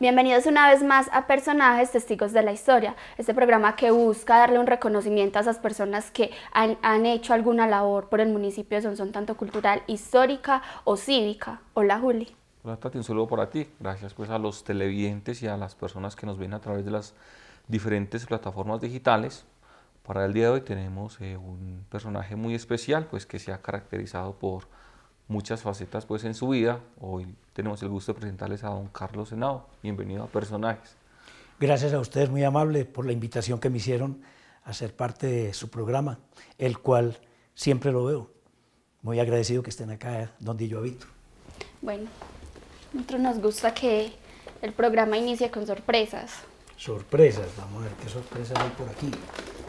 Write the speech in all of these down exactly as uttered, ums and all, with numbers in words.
Bienvenidos una vez más a Personajes Testigos de la Historia, este programa que busca darle un reconocimiento a esas personas que han, han hecho alguna labor por el municipio de Sonsón, tanto cultural, histórica o cívica. Hola, Juli. Hola, Tati, un saludo para ti. Gracias pues a los televidentes y a las personas que nos ven a través de las diferentes plataformas digitales. Para el día de hoy tenemos eh, un personaje muy especial, pues que se ha caracterizado por muchas facetas pues en su vida. Hoy tenemos el gusto de presentarles a don Carlos Henao. Bienvenido a Personajes. Gracias a ustedes, muy amable, por la invitación que me hicieron a ser parte de su programa, el cual siempre lo veo. Muy agradecido que estén acá donde yo habito. Bueno, a nosotros nos gusta que el programa inicie con sorpresas. Sorpresas, vamos a ver qué sorpresas hay por aquí.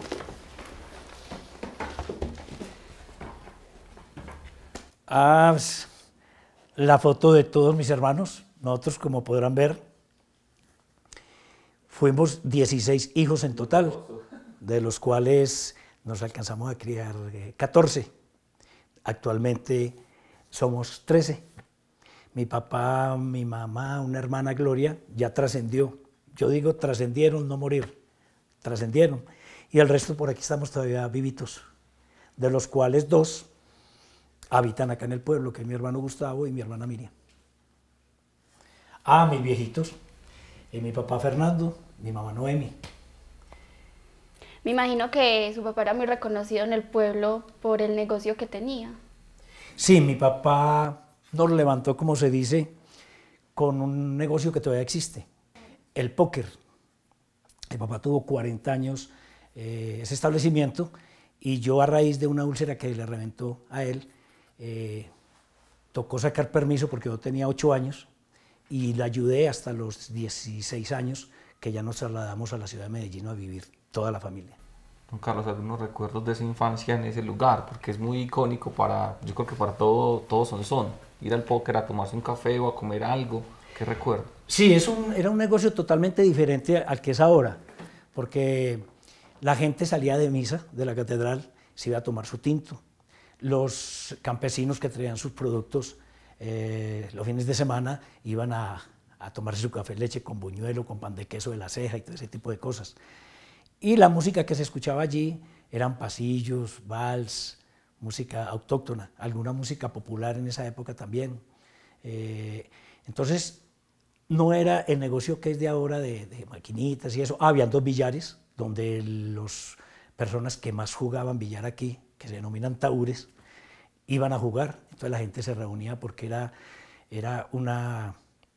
Ah, la foto de todos mis hermanos. Nosotros, como podrán ver, fuimos dieciséis hijos en total, de los cuales nos alcanzamos a criar catorce. Actualmente somos trece. Mi papá, mi mamá, una hermana Gloria, ya trascendió. Yo digo trascendieron, no morir, trascendieron. Y el resto por aquí estamos todavía vivitos, de los cuales dos habitan acá en el pueblo, que es mi hermano Gustavo y mi hermana Miriam. Ah, mis viejitos, eh, mi papá Fernando, mi mamá Noemi. Me imagino que su papá era muy reconocido en el pueblo por el negocio que tenía. Sí, mi papá nos levantó, como se dice, con un negocio que todavía existe, el póker. Mi papá tuvo cuarenta años eh, ese establecimiento, y yo, a raíz de una úlcera que le reventó a él, eh, tocó sacar permiso porque yo tenía ocho años y le ayudé hasta los dieciséis años, que ya nos trasladamos a la ciudad de Medellín a vivir toda la familia. Don Carlos, algunos recuerdos de esa infancia en ese lugar, porque es muy icónico para, yo creo que para todo, todo Sonsón, ir al póker a tomarse un café o a comer algo. ¿Qué recuerdo? Sí, es un, era un negocio totalmente diferente al que es ahora, porque la gente salía de misa de la catedral, se iba a tomar su tinto. Los campesinos que traían sus productos eh, los fines de semana iban a, a tomarse su café leche con buñuelo, con pan de queso de la Ceja y todo ese tipo de cosas. Y la música que se escuchaba allí eran pasillos, vals, música autóctona, alguna música popular en esa época también. Eh, entonces, no era el negocio que es de ahora de, de maquinitas y eso. Ah, habían dos billares, donde las personas que más jugaban billar aquí, que se denominan taúres, iban a jugar. Entonces la gente se reunía porque era, era una,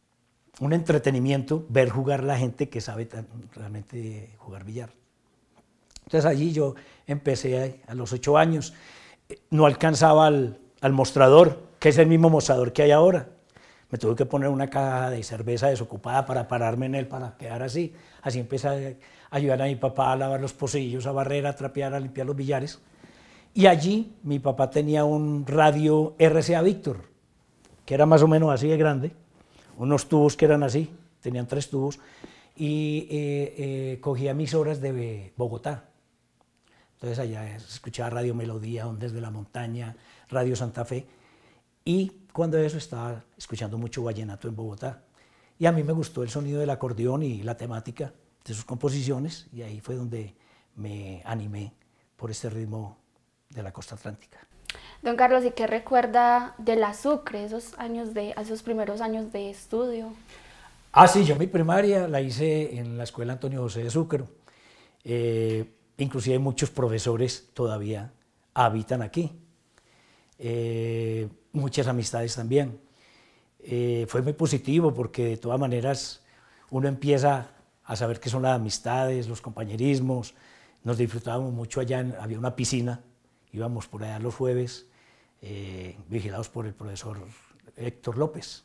un entretenimiento ver jugar la gente que sabe tan, realmente jugar billar. Entonces allí yo empecé a, a los ocho años, no alcanzaba al, al mostrador, que es el mismo mostrador que hay ahora. Me tuve que poner una caja de cerveza desocupada para pararme en él, para quedar así. Así empecé a ayudar a mi papá a lavar los pocillos, a barrer, a trapear, a limpiar los billares. Y allí mi papá tenía un radio R C A Víctor, que era más o menos así de grande, unos tubos que eran así, tenían tres tubos, y eh, eh, cogía emisoras de Bogotá. Entonces allá se escuchaba Radio Melodía, Ondas de la Montaña, Radio Santa Fe, y cuando eso estaba escuchando mucho vallenato en Bogotá. Y a mí me gustó el sonido del acordeón y la temática de sus composiciones, y ahí fue donde me animé por este ritmo de la costa atlántica. Don Carlos, ¿y qué recuerda de la Sucre, esos, años de, esos primeros años de estudio? Ah, sí, yo mi primaria la hice en la escuela Antonio José de Sucre. Eh, inclusive muchos profesores todavía habitan aquí. Eh, muchas amistades también. Eh, fue muy positivo porque de todas maneras uno empieza a saber qué son las amistades, los compañerismos. Nos disfrutábamos mucho allá, en, había una piscina, íbamos por allá los jueves, eh, vigilados por el profesor Héctor López.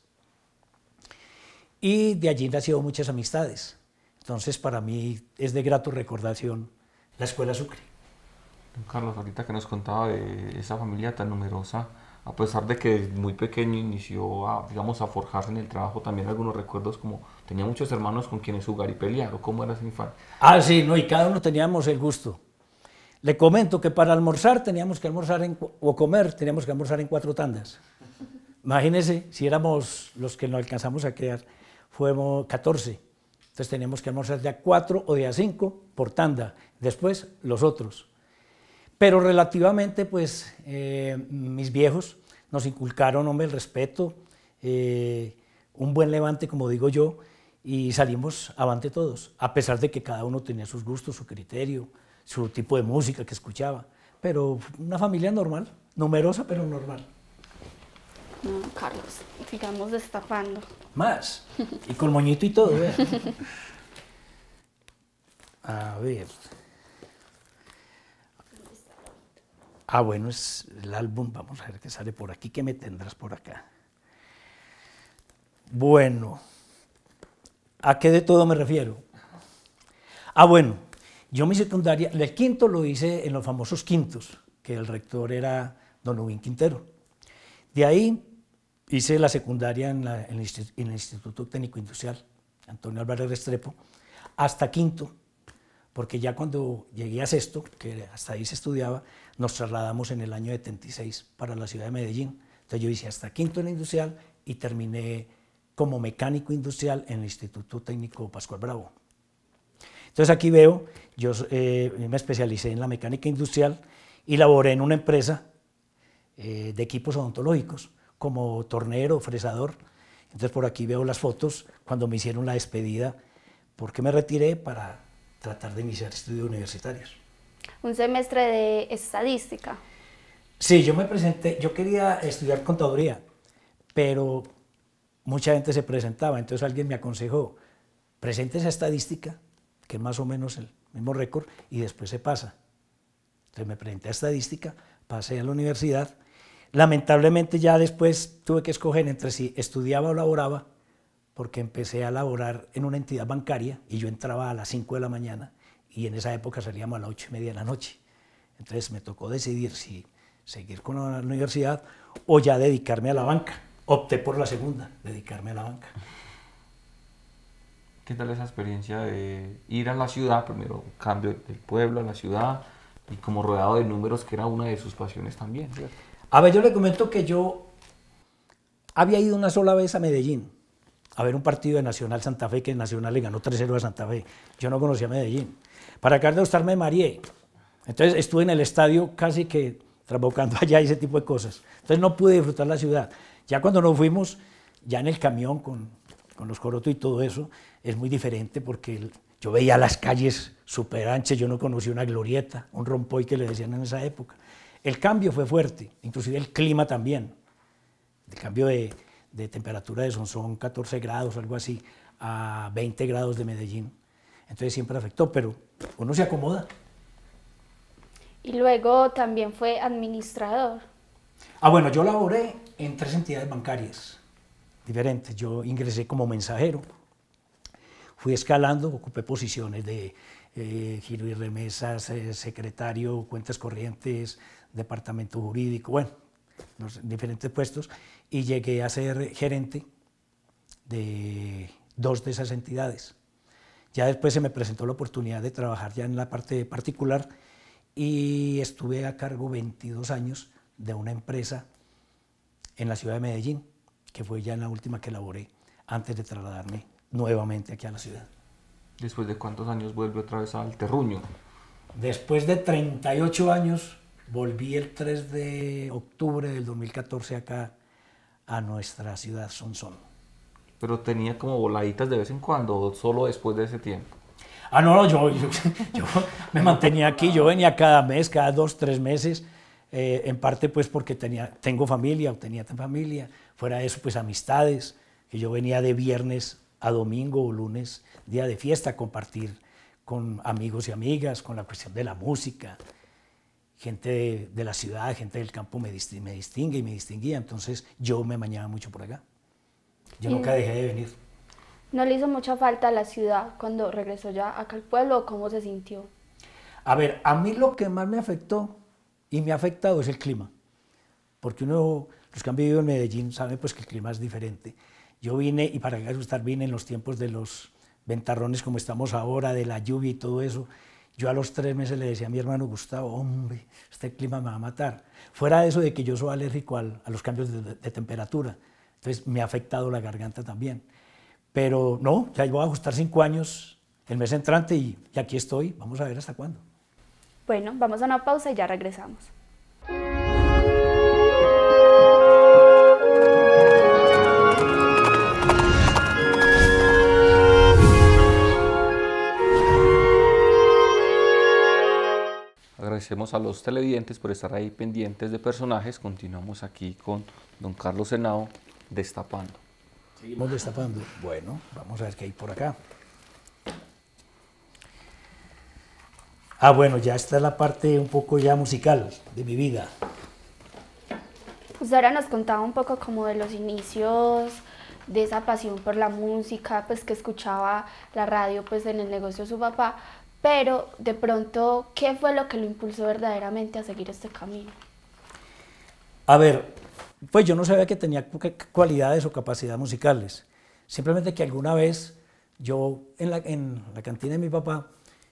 Y de allí nacieron muchas amistades. Entonces para mí es de grato recordación la Escuela Sucre. Don Carlos, ahorita que nos contaba de esa familia tan numerosa, a pesar de que muy pequeño inició a, digamos, a forjarse en el trabajo, también algunos recuerdos como tenía muchos hermanos con quienes jugar y pelear, o cómo era esa infancia. Ah, sí, no, y cada uno teníamos el gusto. Le comento que para almorzar teníamos que almorzar en, o comer teníamos que almorzar en cuatro tandas. Imagínense si éramos los que nos alcanzamos a crear, fuimos catorce. Entonces teníamos que almorzar de a cuatro o de a cinco por tanda, después los otros. Pero relativamente, pues, eh, mis viejos nos inculcaron, hombre, el respeto, eh, un buen levante, como digo yo, y salimos avante todos, a pesar de que cada uno tenía sus gustos, su criterio, su tipo de música que escuchaba, pero una familia normal, numerosa pero normal. No, Carlos, sigamos destapando. Más, y con moñito y todo, vea. A ver. Ah, bueno, es el álbum, vamos a ver qué sale por aquí, ¿qué me tendrás por acá? Bueno, ¿a qué de todo me refiero? Ah, bueno, yo mi secundaria, el quinto lo hice en los famosos quintos, que el rector era don Ubín Quintero. De ahí hice la secundaria en, la, en, el, en el Instituto Técnico Industrial, Antonio Álvarez Restrepo, hasta quinto, porque ya cuando llegué a sexto, que hasta ahí se estudiaba, nos trasladamos en el año setenta y seis para la ciudad de Medellín. Entonces yo hice hasta quinto en la industrial y terminé como mecánico industrial en el Instituto Técnico Pascual Bravo. Entonces aquí veo, yo eh, me especialicé en la mecánica industrial y laboré en una empresa eh, de equipos odontológicos, como tornero, fresador. Entonces por aquí veo las fotos cuando me hicieron la despedida, porque me retiré para tratar de iniciar estudios universitarios. Un semestre de estadística. Sí, yo me presenté, yo quería estudiar contaduría, pero mucha gente se presentaba, entonces alguien me aconsejó, preséntese a estadística, que es más o menos el mismo récord, y después se pasa. Entonces me presenté a estadística, pasé a la universidad. Lamentablemente ya después tuve que escoger entre si estudiaba o laboraba, porque empecé a laborar en una entidad bancaria y yo entraba a las cinco de la mañana y en esa época salíamos a las ocho y media de la noche. Entonces me tocó decidir si seguir con la universidad o ya dedicarme a la banca. Opté por la segunda, dedicarme a la banca. ¿Qué tal esa experiencia de ir a la ciudad, primero un cambio del pueblo a la ciudad y como rodeado de números, que era una de sus pasiones también, ¿cierto? A ver, yo le comento que yo había ido una sola vez a Medellín a ver un partido de Nacional Santa Fe, que Nacional le ganó tres cero a Santa Fe. Yo no conocía Medellín. Para acabar de gustar me mareé. Entonces estuve en el estadio casi que trabocando allá y ese tipo de cosas. Entonces no pude disfrutar la ciudad. Ya cuando nos fuimos, ya en el camión con, con los corotos y todo eso, es muy diferente porque el, yo veía las calles súper anchas, yo no conocía una glorieta, un rompoy que le decían en esa época. El cambio fue fuerte, inclusive el clima también. El cambio de, de temperatura de Sonsón, catorce grados, algo así, a veinte grados de Medellín. Entonces siempre afectó, pero uno se acomoda. Y luego también fue administrador. Ah, bueno, yo laboré en tres entidades bancarias diferentes. Yo ingresé como mensajero, fui escalando, ocupé posiciones de eh, giro y remesas, eh, secretario, cuentas corrientes, departamento jurídico, bueno, los diferentes puestos, y llegué a ser gerente de dos de esas entidades. Ya después se me presentó la oportunidad de trabajar ya en la parte particular y estuve a cargo veintidós años de una empresa en la ciudad de Medellín, que fue ya en la última que laboré antes de trasladarme nuevamente aquí a la ciudad. ¿Después de cuántos años vuelve otra vez al terruño? Después de treinta y ocho años, volví el tres de octubre del dos mil catorce acá a nuestra ciudad Sonsón. Pero tenía como voladitas de vez en cuando, o solo después de ese tiempo. Ah, no, no, yo, yo, yo me mantenía aquí, yo venía cada mes, cada dos, tres meses, eh, en parte pues porque tenía, tengo familia o tenía familia, fuera de eso pues amistades, que yo venía de viernes a domingo o lunes, día de fiesta, a compartir con amigos y amigas, con la cuestión de la música, gente de, de la ciudad, gente del campo me, disting, me distingue y me distinguía, entonces yo me mañaba mucho por acá, yo nunca dejé de venir. ¿No le hizo mucha falta a la ciudad cuando regresó ya acá al pueblo? ¿Cómo se sintió? A ver, a mí lo que más me afectó y me ha afectado es el clima, porque uno, los que han vivido en Medellín saben pues que el clima es diferente. Yo vine, y para asustar vine en los tiempos de los ventarrones como estamos ahora, de la lluvia y todo eso. Yo a los tres meses le decía a mi hermano Gustavo, hombre, este clima me va a matar. Fuera de eso de que yo soy alérgico al, a los cambios de, de temperatura, entonces me ha afectado la garganta también. pero no, ya voy a ajustar cinco años el mes entrante y, y aquí estoy, vamos a ver hasta cuándo. Bueno, vamos a una pausa y ya regresamos. Agradecemos a los televidentes por estar ahí pendientes de personajes. Continuamos aquí con don Carlos Henao, destapando. Seguimos destapando. Bueno, vamos a ver qué hay por acá. Ah, bueno, ya está la parte un poco ya musical de mi vida. Pues ahora nos contaba un poco como de los inicios, de esa pasión por la música, pues que escuchaba la radio pues en el negocio de su papá, pero de pronto, ¿qué fue lo que lo impulsó verdaderamente a seguir este camino? A ver, pues yo no sabía que tenía cualidades o capacidades musicales, simplemente que alguna vez yo en la, en la cantina de mi papá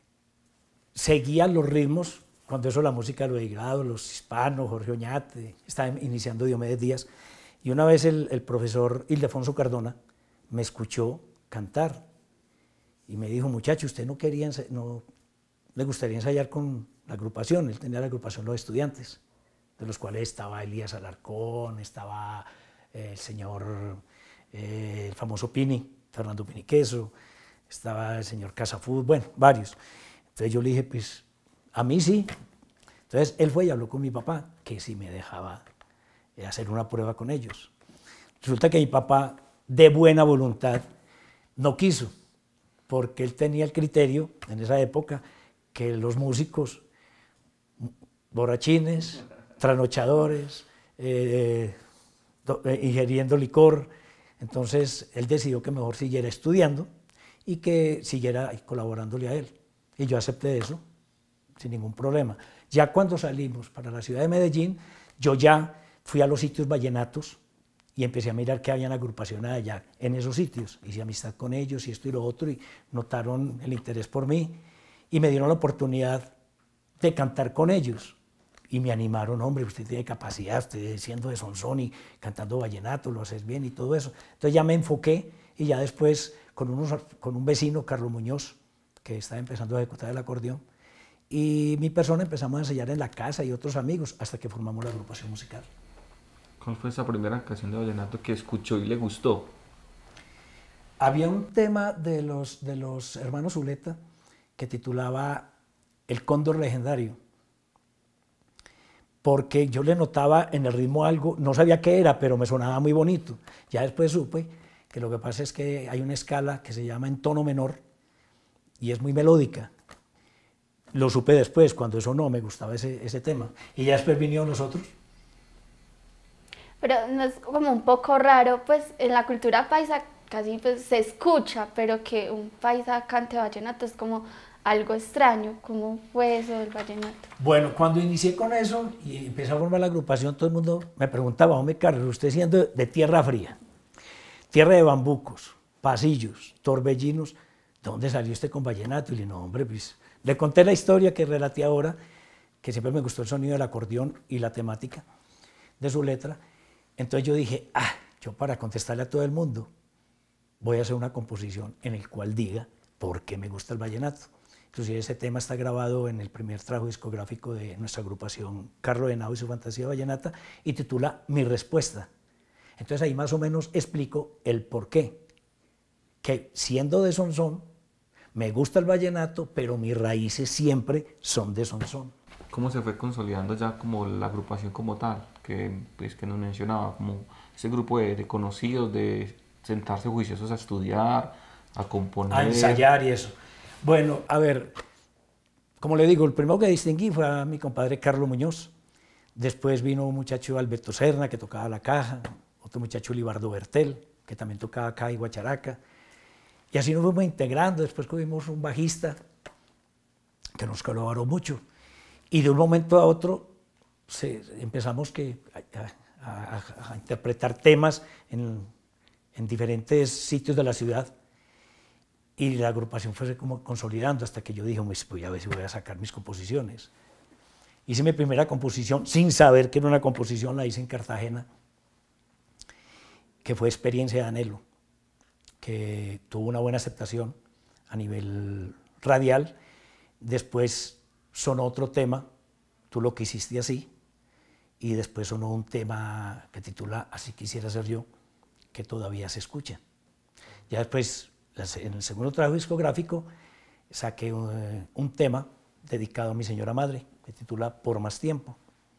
seguía los ritmos, cuando eso la música lo he grado, los hispanos, Jorge Oñate, estaba iniciando Diomedes Díaz, y una vez el, el profesor Ildefonso Cardona me escuchó cantar y me dijo, muchacho, ¿usted no quería, no le gustaría ensayar con la agrupación? Él tenía la agrupación Los Estudiantes, de los cuales estaba Elías Alarcón, estaba eh, el señor, eh, el famoso Pini, Fernando Piniqueso, estaba el señor Casafud, bueno, varios. Entonces yo le dije, pues, a mí sí. Entonces él fue y habló con mi papá, que sí me dejaba hacer una prueba con ellos. Resulta que mi papá, de buena voluntad, no quiso, porque él tenía el criterio, en esa época, que los músicos, borrachines, trasnochadores, eh, eh, ingiriendo licor, entonces él decidió que mejor siguiera estudiando y que siguiera colaborándole a él. Y yo acepté eso, sin ningún problema. Ya cuando salimos para la ciudad de Medellín, yo ya fui a los sitios vallenatos y empecé a mirar que habían agrupaciones allá en esos sitios. Hice amistad con ellos y esto y lo otro, y notaron el interés por mí y me dieron la oportunidad de cantar con ellos. Y me animaron, hombre, usted tiene capacidad, usted siendo de Sonsón y cantando vallenato, lo haces bien y todo eso. Entonces ya me enfoqué y ya después con, unos, con un vecino, Carlos Muñoz, que estaba empezando a ejecutar el acordeón, y mi persona empezamos a ensayar en la casa y otros amigos hasta que formamos la agrupación musical. ¿Cuál fue esa primera canción de vallenato que escuchó y le gustó? Había un tema de los, de los hermanos Zuleta que titulaba El Cóndor Legendario, porque yo le notaba en el ritmo algo, no sabía qué era, pero me sonaba muy bonito. Ya después supe que lo que pasa es que hay una escala que se llama en tono menor y es muy melódica. Lo supe después, cuando eso no, me gustaba ese, ese tema. Y ya después vinieron los otros. Pero no es como un poco raro, pues en la cultura paisa casi pues, se escucha, pero que un paisa cante vallenato es como algo extraño. ¿Cómo fue eso del vallenato? Bueno, cuando inicié con eso y empecé a formar la agrupación, todo el mundo me preguntaba, hombre Carlos, usted siendo de tierra fría, tierra de bambucos, pasillos, torbellinos, ¿de dónde salió usted con vallenato? Y le dije, no, hombre, pues le conté la historia que relaté ahora, que siempre me gustó el sonido del acordeón y la temática de su letra. Entonces yo dije, ah, yo para contestarle a todo el mundo voy a hacer una composición en el cual diga por qué me gusta el vallenato. Inclusive ese tema está grabado en el primer trabajo discográfico de nuestra agrupación Carlos Henao y su fantasía vallenata y titula Mi Respuesta. Entonces ahí más o menos explico el por qué. Que siendo de Sonsón, me gusta el vallenato, pero mis raíces siempre son de Sonsón. ¿Cómo se fue consolidando ya como la agrupación como tal? Que, pues, que nos mencionaba, como ese grupo de, de conocidos, de sentarse juiciosos a estudiar, a componer. A ensayar y eso. Bueno, a ver, como le digo, el primero que distinguí fue a mi compadre Carlos Muñoz. Después vino un muchacho Alberto Serna, que tocaba la caja, otro muchacho Libardo Bertel, que también tocaba acá y guacharaca. Y así nos fuimos integrando. Después tuvimos un bajista que nos colaboró mucho. Y de un momento a otro se, empezamos que, a, a, a interpretar temas en, en diferentes sitios de la ciudad. Y la agrupación fue como consolidando hasta que yo dije, pues voy a ver si voy a sacar mis composiciones. Hice mi primera composición sin saber que era una composición, la hice en Cartagena, que fue Experiencia de Anhelo, que tuvo una buena aceptación a nivel radial. Después sonó otro tema, Tú lo quisiste así, y después sonó un tema que titula Así quisiera ser yo, que todavía se escucha. Ya después, en el segundo trabajo discográfico, saqué un, un tema dedicado a mi señora madre, que titula Por más tiempo.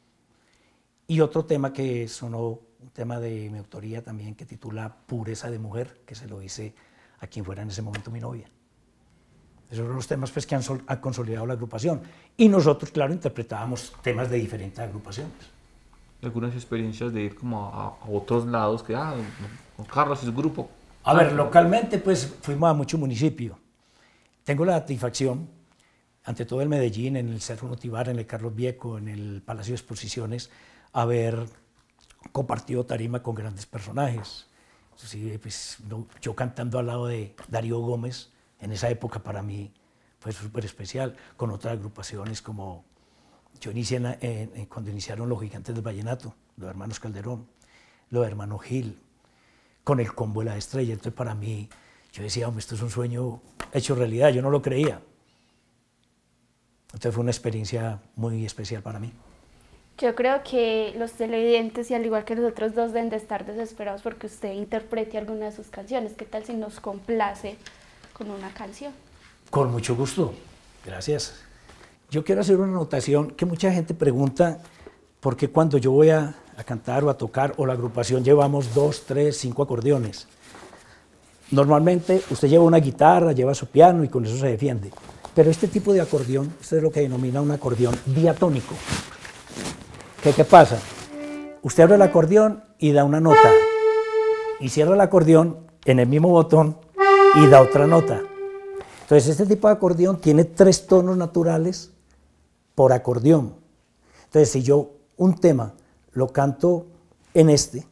Y otro tema que sonó, un tema de mi autoría también, que titula Pureza de mujer, que se lo hice a quien fuera en ese momento mi novia. Esos son los temas pues, que han, sol, han consolidado la agrupación. Y nosotros, claro, interpretábamos temas de diferentes agrupaciones. Algunas experiencias de ir como a, a otros lados, que, ah, con Carlos y su grupo. A ver, localmente, pues, fuimos a muchos municipios. Tengo la satisfacción, ante todo en Medellín, en el Cerro Notivar, en el Carlos Vieco, en el Palacio de Exposiciones, haber compartido tarima con grandes personajes. Sí, pues, yo cantando al lado de Darío Gómez, en esa época para mí fue súper especial, con otras agrupaciones como yo inicié en, en, cuando iniciaron los Gigantes del Vallenato, los hermanos Calderón, los hermanos Gil, con el Combo de la Estrella. Entonces para mí, yo decía, hombre, esto es un sueño hecho realidad, yo no lo creía. Entonces fue una experiencia muy especial para mí. Yo creo que los televidentes, y al igual que nosotros dos, deben de estar desesperados porque usted interprete alguna de sus canciones. ¿Qué tal si nos complace con una canción? Con mucho gusto, gracias. Yo quiero hacer una anotación que mucha gente pregunta por qué cuando yo voy a, a cantar o a tocar o la agrupación llevamos dos, tres, cinco acordeones. Normalmente usted lleva una guitarra, lleva su piano y con eso se defiende. Pero este tipo de acordeón, esto es lo que denomina un acordeón diatónico. ¿Qué, qué pasa? Usted abre el acordeón y da una nota, y cierra el acordeón en el mismo botón y da otra nota. Entonces este tipo de acordeón tiene tres tonos naturales por acordeón. Entonces si yo un tema lo canto en este,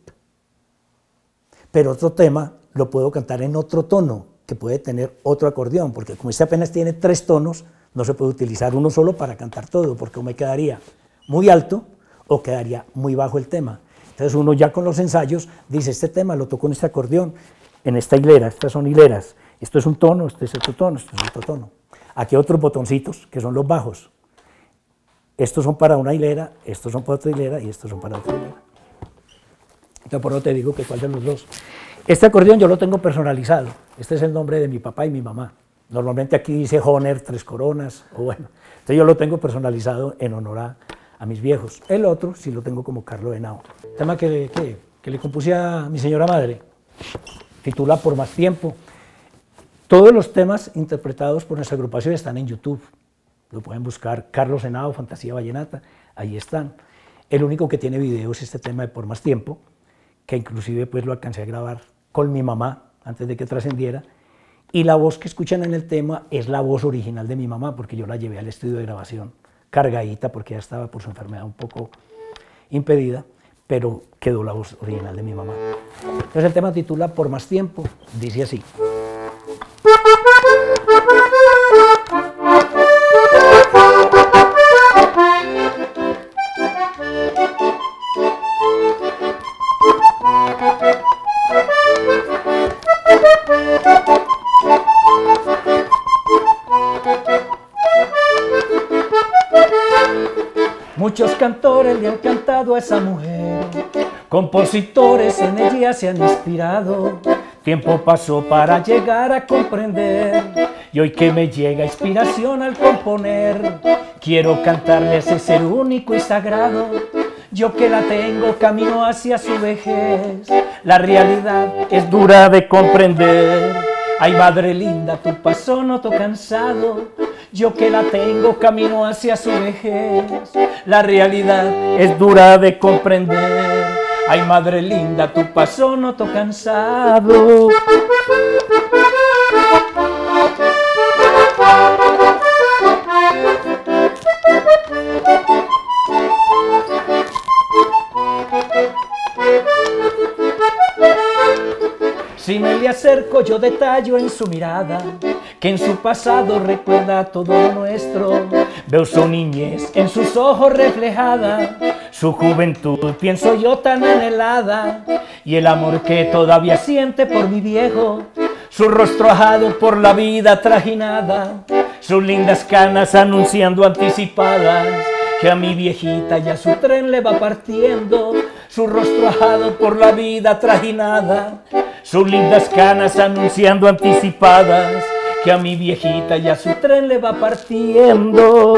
pero otro tema lo puedo cantar en otro tono, que puede tener otro acordeón, porque como este apenas tiene tres tonos, no se puede utilizar uno solo para cantar todo, porque o me quedaría muy alto o quedaría muy bajo el tema. Entonces uno ya con los ensayos dice, este tema lo toco en este acordeón, en esta hilera, estas son hileras, esto es un tono, este es otro tono, este es otro tono. Aquí hay otros botoncitos que son los bajos. Estos son para una hilera, estos son para otra hilera y estos son para otra hilera. Entonces por eso te digo que cuál de los dos. Este acordeón yo lo tengo personalizado, este es el nombre de mi papá y mi mamá. Normalmente aquí dice Honer, Tres Coronas, o bueno, entonces yo lo tengo personalizado en honor a, a mis viejos. El otro sí lo tengo como Carlos Henao. Tema que, que, que le compuse a mi señora madre, titula Por más tiempo. Todos los temas interpretados por nuestra agrupación están en YouTube. Lo pueden buscar, Carlos Henao, Fantasía Vallenata, ahí están. El único que tiene video es este tema de Por más tiempo, que inclusive pues lo alcancé a grabar con mi mamá antes de que trascendiera, y la voz que escuchan en el tema es la voz original de mi mamá, porque yo la llevé al estudio de grabación cargadita, porque ya estaba por su enfermedad un poco impedida, pero quedó la voz original de mi mamá. Entonces el tema titula Por más tiempo, dice así. Muchos cantores le han cantado a esa mujer, compositores en ella se han inspirado. Tiempo pasó para llegar a comprender, y hoy que me llega inspiración al componer, quiero cantarle a ese ser único y sagrado. Yo que la tengo camino hacia su vejez, la realidad es dura de comprender. Ay, madre linda, tu paso noto cansado, yo que la tengo camino hacia su vejez, la realidad es dura de comprender. Ay, madre linda, tu paso noto cansado. Si me le acerco yo detallo en su mirada, que en su pasado recuerda todo lo nuestro. Veo su niñez en sus ojos reflejada, su juventud pienso yo tan anhelada, y el amor que todavía siente por mi viejo. su rostro ajado por la vida trajinada, sus lindas canas anunciando anticipadas que a mi viejita ya su tren le va partiendo, su rostro ajado por la vida trajinada, sus lindas canas anunciando anticipadas que a mi viejita ya su tren le va partiendo.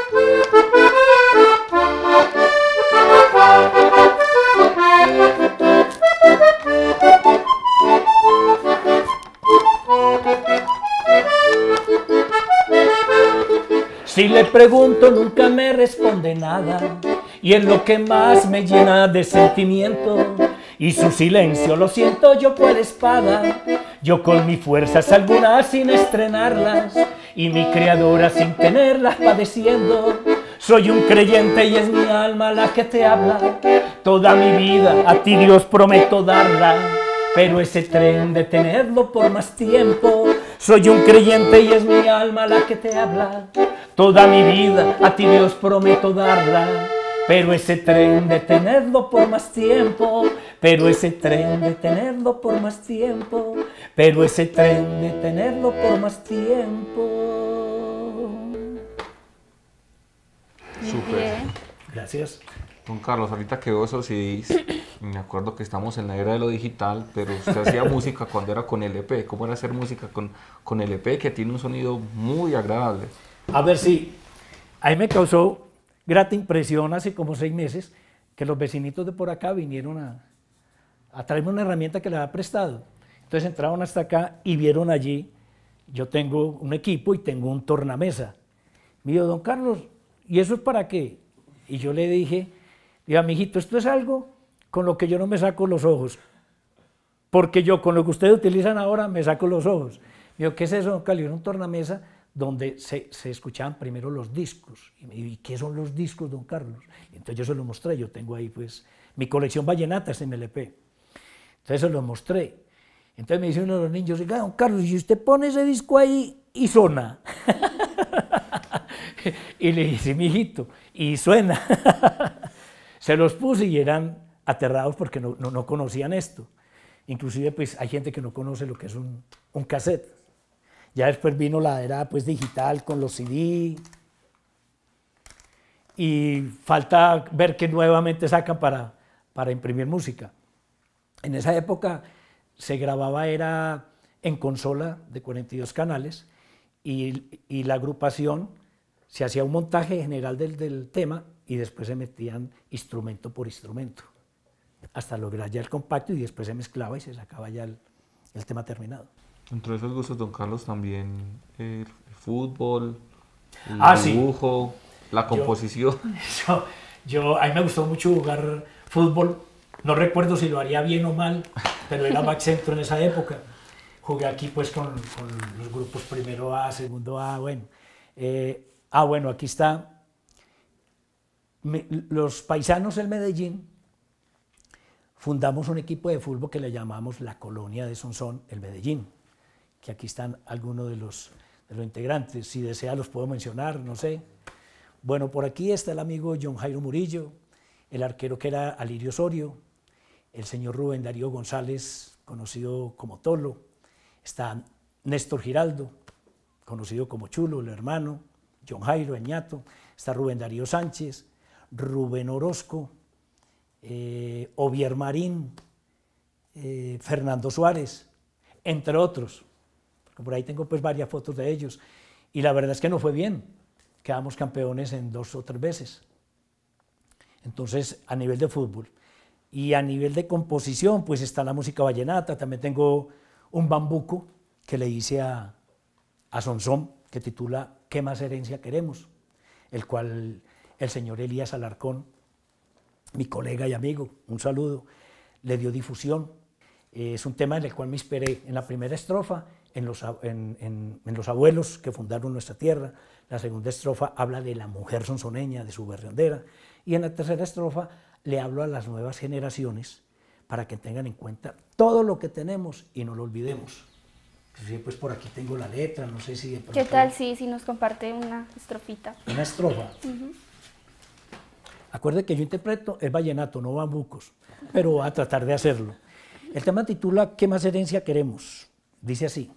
Si le pregunto nunca me responde nada, y es lo que más me llena de sentimiento, y su silencio lo siento yo por espada, yo con mis fuerzas algunas sin estrenarlas, y mi criadora sin tenerlas padeciendo. Soy un creyente y es mi alma la que te habla, toda mi vida a ti Dios prometo darla, pero ese tren de tenerlo por más tiempo. Soy un creyente y es mi alma la que te habla, toda mi vida a ti Dios prometo darla, pero ese tren de tenerlo por más tiempo, pero ese tren de tenerlo por más tiempo, pero ese tren de tenerlo por más tiempo. Súper. Gracias. Don Carlos, ahorita que veo esos C Ds, me acuerdo que estamos en la era de lo digital, pero usted hacía música cuando era con L P. ¿Cómo era hacer música con, con L P, que tiene un sonido muy agradable? A ver si, a mí me causó grata impresión hace como seis meses que los vecinitos de por acá vinieron a, a traerme una herramienta que les había prestado. Entonces entraron hasta acá y vieron allí, yo tengo un equipo y tengo un tornamesa. Me dijo, don Carlos, ¿y eso es para qué? Y yo le dije, diga, mijito, esto es algo con lo que yo no me saco los ojos, porque yo con lo que ustedes utilizan ahora me saco los ojos. Me dijo, ¿qué es eso, don Carlos? Era un tornamesa donde se, se escuchaban primero los discos. Y me dijo, ¿y qué son los discos, don Carlos? Y entonces yo se los mostré, yo tengo ahí pues mi colección vallenatas en L P. Entonces se los mostré. Entonces me dice uno de los niños, oiga, don Carlos, si usted pone ese disco ahí y suena. Y le dije, sí, mijito, y suena. Se los puse y eran aterrados porque no, no, no conocían esto. Inclusive pues hay gente que no conoce lo que es un, un cassette. Ya después vino la era pues digital con los C D. Y falta ver qué nuevamente sacan para, para imprimir música. En esa época se grababa era en consola de cuarenta y dos canales y, y la agrupación se hacía un montaje general del, del tema y después se metían instrumento por instrumento hasta lograr ya el compacto y después se mezclaba y se sacaba ya el, el tema terminado. Entre esos gustos, don Carlos, también el fútbol, el ah, dibujo, sí. la composición. Yo, yo, yo, a mí me gustó mucho jugar fútbol, no recuerdo si lo haría bien o mal, pero era back centro en esa época. Jugué aquí pues con, con los grupos primero A, segundo A, bueno. Eh, ah, bueno, aquí está. Me, los paisanos del Medellín fundamos un equipo de fútbol que le llamamos la Colonia de Sonsón, el Medellín, que aquí están algunos de los, de los integrantes, si desea los puedo mencionar, no sé. Bueno, por aquí está el amigo John Jairo Murillo, el arquero que era Alirio Osorio, el señor Rubén Darío González, conocido como Tolo, está Néstor Giraldo, conocido como Chulo, el hermano, John Jairo, el ñato, está Rubén Darío Sánchez, Rubén Orozco, eh, Ovier Marín, eh, Fernando Suárez, entre otros. Por ahí tengo pues varias fotos de ellos y la verdad es que no fue bien, quedamos campeones en dos o tres veces. Entonces a nivel de fútbol y a nivel de composición pues está la música vallenata, también tengo un bambuco que le hice a, a Sonsón que titula ¿Qué más herencia queremos?, el cual el señor Elías Alarcón, mi colega y amigo, un saludo, le dio difusión. Es un tema en el cual me inspiré en la primera estrofa, en los, en, en, en los abuelos que fundaron nuestra tierra. La segunda estrofa habla de la mujer sonsoneña, de su berriondera. Y en la tercera estrofa le hablo a las nuevas generaciones para que tengan en cuenta todo lo que tenemos y no lo olvidemos. Sí, pues por aquí tengo la letra, no sé si... De pronto... ¿Qué tal si, si nos comparte una estrofita? Una estrofa. Uh-huh. Acuerde que yo interpreto el vallenato, no bambucos, pero voy a tratar de hacerlo. El tema titula ¿Qué más herencia queremos? Dice así: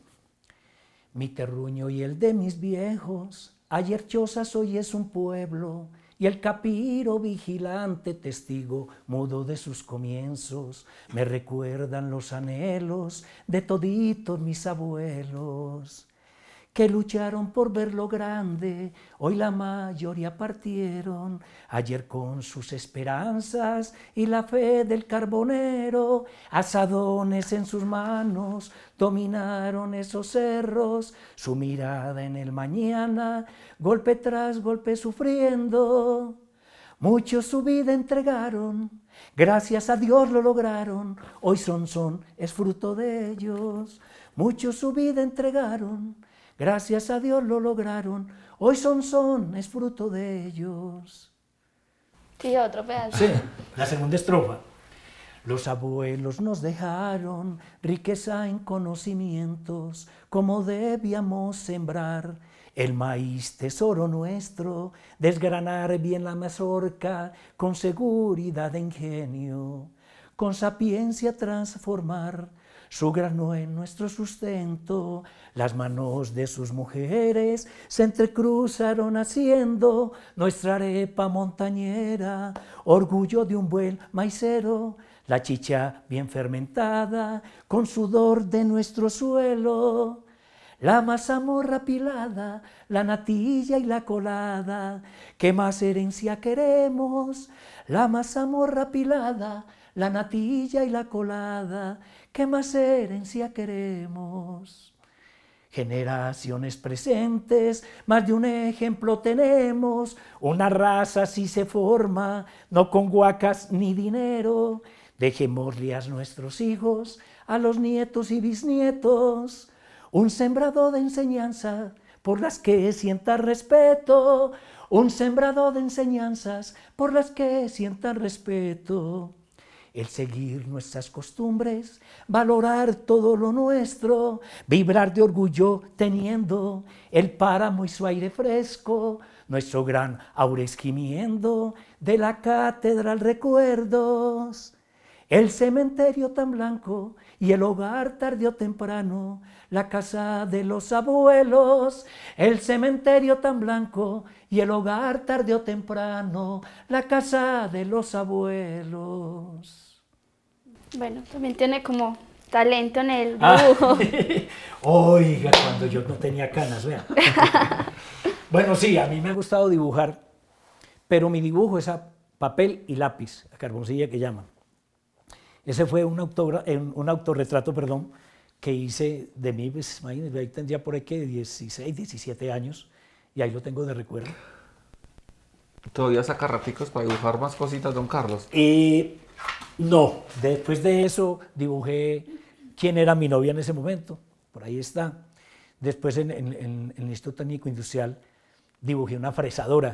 mi terruño y el de mis viejos, ayer chozas, hoy es un pueblo, y el capiro vigilante, testigo mudo de sus comienzos, me recuerdan los anhelos de toditos mis abuelos, que lucharon por ver lo grande, hoy la mayoría partieron, ayer con sus esperanzas y la fe del carbonero, azadones en sus manos, dominaron esos cerros, su mirada en el mañana, golpe tras golpe sufriendo. Muchos su vida entregaron, gracias a Dios lo lograron, hoy son son es fruto de ellos. Muchos su vida entregaron, gracias a Dios lo lograron, hoy son son es fruto de ellos. Sí, otro pedazo. Sí, la segunda estrofa. Los abuelos nos dejaron riqueza en conocimientos, como debíamos sembrar el maíz, tesoro nuestro, desgranar bien la mazorca con seguridad de ingenio, con sapiencia transformar su grano en nuestro sustento. Las manos de sus mujeres se entrecruzaron haciendo nuestra arepa montañera, orgullo de un buen maicero, la chicha bien fermentada con sudor de nuestro suelo, la mazamorra pilada, la natilla y la colada, ¿qué más herencia queremos? La mazamorra pilada, la natilla y la colada, ¿qué más herencia queremos? Generaciones presentes, más de un ejemplo tenemos, una raza así se forma, no con huacas ni dinero, dejémosle a nuestros hijos, a los nietos y bisnietos, un sembrado de enseñanza por las que sienta respeto, un sembrado de enseñanzas por las que sientan respeto. El seguir nuestras costumbres, valorar todo lo nuestro, vibrar de orgullo teniendo el páramo y su aire fresco, nuestro gran Aures gimiendo de la catedral recuerdos. El cementerio tan blanco y el hogar tarde o temprano, la casa de los abuelos. El cementerio tan blanco y el hogar tarde o temprano, la casa de los abuelos. Bueno, también tiene como talento en el dibujo. Ah, oiga, cuando yo no tenía canas, vean. Bueno, sí, a mí me ha gustado dibujar, pero mi dibujo es a papel y lápiz, a carboncilla que llaman. Ese fue un, autogra un autorretrato, perdón, que hice de mí, pues imagínense, ahí tendría por ahí que dieciséis, diecisiete años, y ahí lo tengo de recuerdo. ¿Todavía saca raticos para dibujar más cositas, don Carlos? Y no, después de eso dibujé quién era mi novia en ese momento, por ahí está. Después en, en, en el Instituto Técnico Industrial dibujé una fresadora,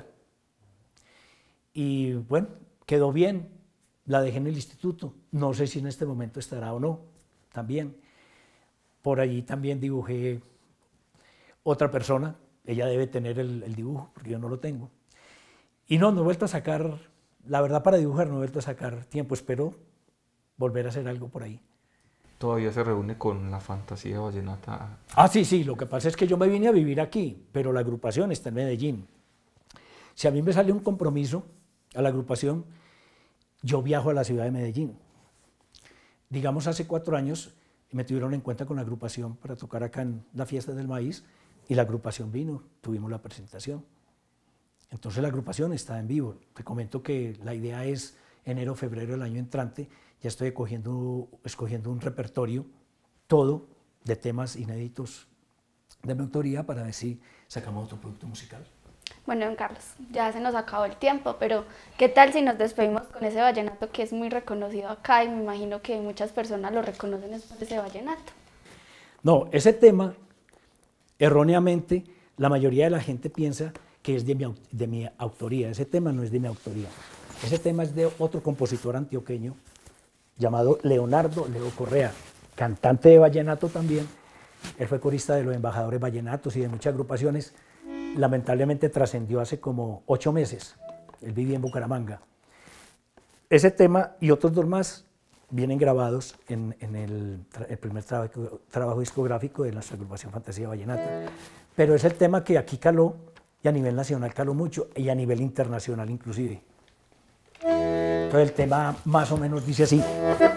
y bueno, quedó bien. La dejé en el instituto, no sé si en este momento estará o no, también. Por allí también dibujé otra persona, ella debe tener el, el dibujo, porque yo no lo tengo. Y no, no he vuelto a sacar, la verdad para dibujar no he vuelto a sacar tiempo, espero volver a hacer algo por ahí. ¿Todavía se reúne con la fantasía vallenata? Ah, sí, sí, lo que pasa es que yo me vine a vivir aquí, pero la agrupación está en Medellín. Si a mí me sale un compromiso a la agrupación, yo viajo a la ciudad de Medellín. Digamos, hace cuatro años me tuvieron en cuenta con la agrupación para tocar acá en la Fiesta del Maíz y la agrupación vino, tuvimos la presentación. Entonces la agrupación está en vivo. Te comento que la idea es enero, febrero del año entrante, ya estoy escogiendo, escogiendo un repertorio, todo de temas inéditos de mi autoría para ver si sacamos otro producto musical. Bueno, don Carlos, ya se nos acabó el tiempo, pero ¿qué tal si nos despedimos con ese vallenato que es muy reconocido acá y me imagino que muchas personas lo reconocen es por ese vallenato? No, ese tema, erróneamente, la mayoría de la gente piensa que es de mi, de mi autoría. Ese tema no es de mi autoría. Ese tema es de otro compositor antioqueño llamado Leonardo Leo Correa, cantante de vallenato también. Él fue corista de los embajadores vallenatos y de muchas agrupaciones. Lamentablemente trascendió hace como ocho meses. Él vivía en Bucaramanga. Ese tema y otros dos más vienen grabados en, en el, el primer trabajo, trabajo discográfico de nuestra agrupación Fantasía Vallenata. Pero es el tema que aquí caló, y a nivel nacional caló mucho, y a nivel internacional inclusive. Entonces el tema más o menos dice así.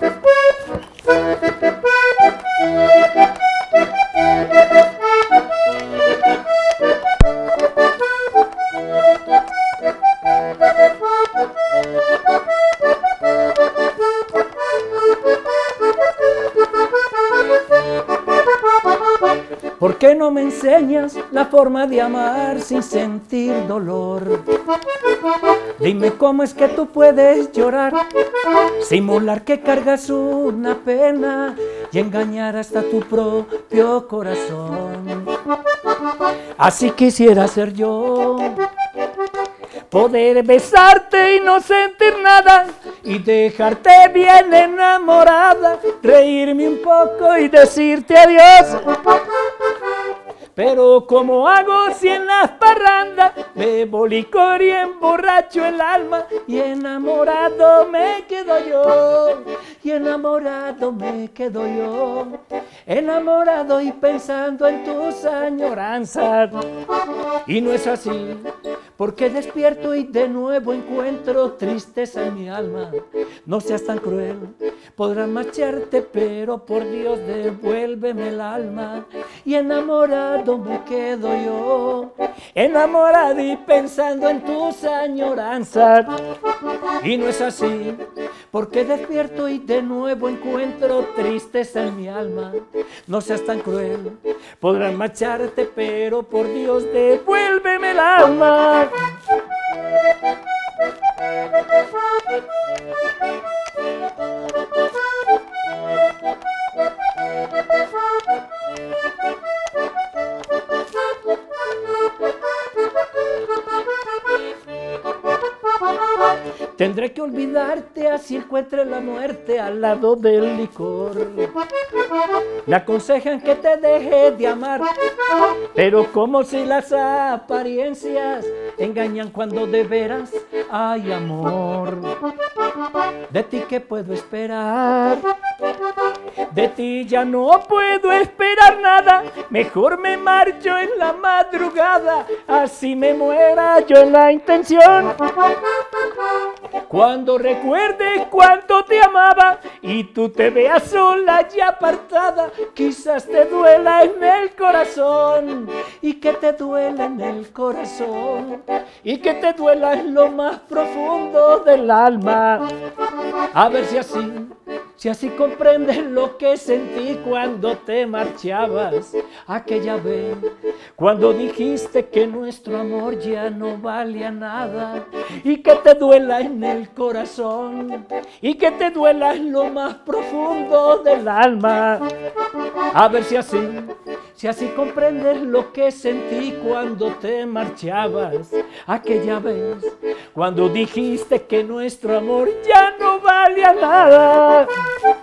¿Por qué no me enseñas la forma de amar sin sentir dolor? Dime cómo es que tú puedes llorar, simular que cargas una pena y engañar hasta tu propio corazón. Así quisiera ser yo, poder besarte y no sentir nada, y dejarte bien enamorada, reírme un poco y decirte adiós. Pero ¿cómo hago si en las parrandas bebo licor y emborracho el alma? Y enamorado me quedo yo, y enamorado me quedo yo, enamorado y pensando en tus añoranzas. Y no es así, porque despierto y de nuevo encuentro tristeza en mi alma. No seas tan cruel, podrás marcharte, pero por Dios devuélveme el alma. Y enamorado me quedo yo, enamorado y pensando en tus añoranzas. Y no es así, porque despierto y de nuevo encuentro tristeza en mi alma. No seas tan cruel, podrás marcharte, pero por Dios devuélveme el alma. Tendré que olvidarte así encuentre la muerte al lado del licor. Me aconsejan que te deje de amar, pero como si las apariencias engañan cuando de veras hay amor. ¿De ti qué puedo esperar? De ti ya no puedo esperar nada, mejor me marcho en la madrugada, así me muera yo en la intención. Cuando recuerdes cuánto te amaba y tú te veas sola y apartada, quizás te duela en el corazón, y que te duela en el corazón, y que te duela en lo más profundo del alma. A ver si así, si así comprendes lo que sentí cuando te marchabas aquella vez, cuando dijiste que nuestro amor ya no valía nada, y que te duela en el corazón, y que te duela en lo más profundo del alma. A ver si así, si así comprendes lo que sentí cuando te marchabas aquella vez, cuando dijiste que nuestro amor ya no valía nada.